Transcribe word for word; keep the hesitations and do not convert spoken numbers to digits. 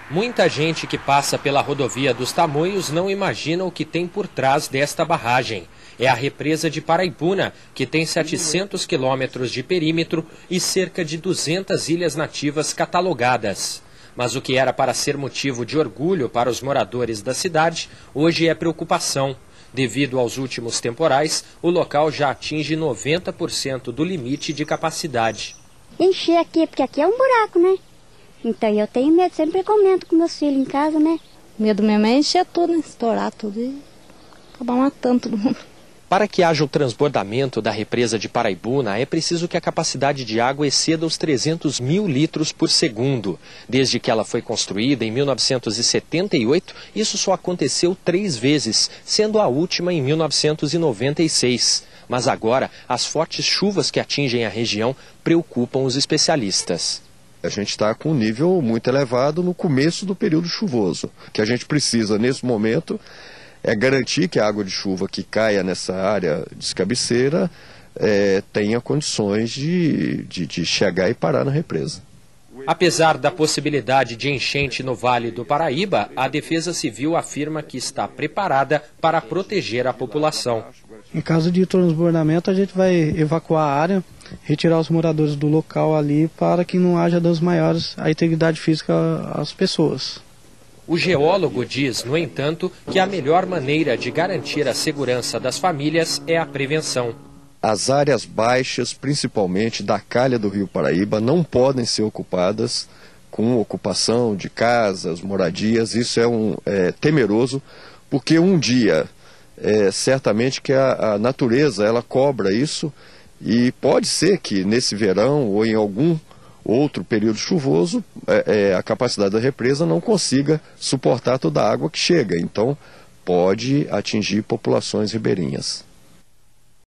Muita gente que passa pela rodovia dos Tamoios não imagina o que tem por trás desta barragem. É a represa de Paraibuna, que tem setecentos quilômetros de perímetro e cerca de duzentas ilhas nativas catalogadas. Mas o que era para ser motivo de orgulho para os moradores da cidade, hoje é preocupação. Devido aos últimos temporais, o local já atinge noventa por cento do limite de capacidade. Encher aqui, porque aqui é um buraco, né? Então eu tenho medo, sempre comento com meus filhos em casa, né? Medo mesmo é encher tudo, né? Estourar tudo e acabar matando todo mundo. Para que haja o transbordamento da represa de Paraibuna, é preciso que a capacidade de água exceda os trezentos mil litros por segundo. Desde que ela foi construída em mil novecentos e setenta e oito, isso só aconteceu três vezes, sendo a última em mil novecentos e noventa e seis. Mas agora, as fortes chuvas que atingem a região preocupam os especialistas. A gente está com um nível muito elevado no começo do período chuvoso. O que a gente precisa nesse momento é garantir que a água de chuva que caia nessa área de cabeceira é, tenha condições de, de, de chegar e parar na represa. Apesar da possibilidade de enchente no Vale do Paraíba, a Defesa Civil afirma que está preparada para proteger a população. Em caso de transbordamento, a gente vai evacuar a área, retirar os moradores do local ali para que não haja danos maiores à integridade física às pessoas. O geólogo diz, no entanto, que a melhor maneira de garantir a segurança das famílias é a prevenção. As áreas baixas, principalmente da calha do Rio Paraíba, não podem ser ocupadas com ocupação de casas, moradias. Isso é, um, é temeroso, porque um dia, é, certamente que a, a natureza ela cobra isso, e pode ser que nesse verão ou em algum outro período chuvoso, é, é, a capacidade da represa não consiga suportar toda a água que chega. Então, pode atingir populações ribeirinhas.